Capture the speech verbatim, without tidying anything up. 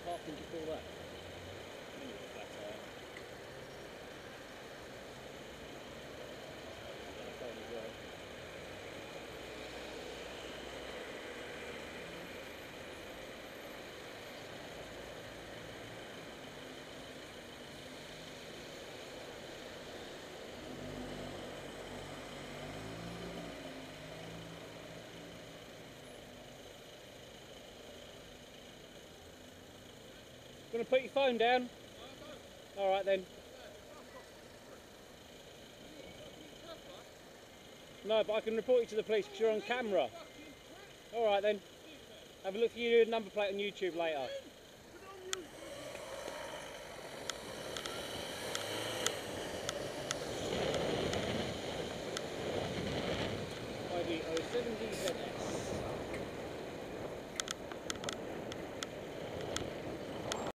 car can you call that? Anyway, flat tire. Phone as well. Going to put your phone down? All right then. No, but I can report you to the police because you're on camera. All right then. Have a look for your number plate on YouTube later.